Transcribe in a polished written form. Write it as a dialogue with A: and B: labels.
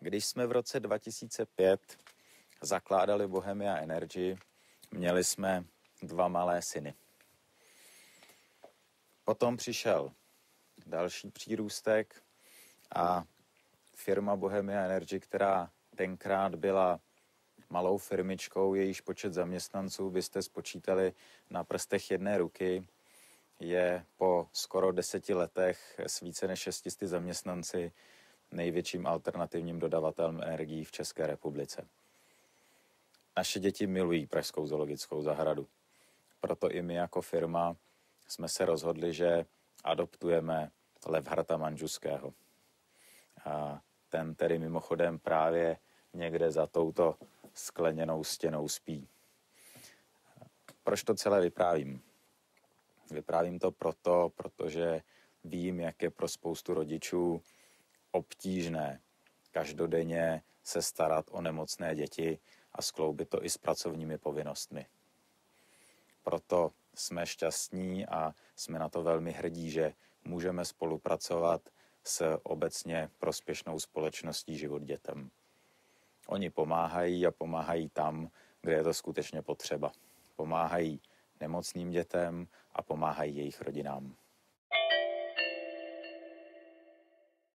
A: Když jsme v roce 2005 zakládali Bohemia Energy, měli jsme 2 malé syny. Potom přišel další přírůstek a firma Bohemia Energy, která tenkrát byla malou firmičkou, jejíž počet zaměstnanců byste spočítali na prstech jedné ruky, je po skoro 10 letech s více než 600 zaměstnanci největším alternativním dodavatelem energií v České republice. Naše děti milují Pražskou zoologickou zahradu. Proto i my jako firma jsme se rozhodli, že adoptujeme Levharta Manžuského. A ten tedy mimochodem právě někde za touto skleněnou stěnou spí. Proč to celé vyprávím? Vyprávím to protože vím, jak je pro spoustu rodičů obtížné každodenně se starat o nemocné děti a skloubit to i s pracovními povinnostmi. Proto jsme šťastní a jsme na to velmi hrdí, že můžeme spolupracovat s obecně prospěšnou společností Život dětem. Oni pomáhají a pomáhají tam, kde je to skutečně potřeba. Pomáhají nemocným dětem a pomáhají jejich rodinám.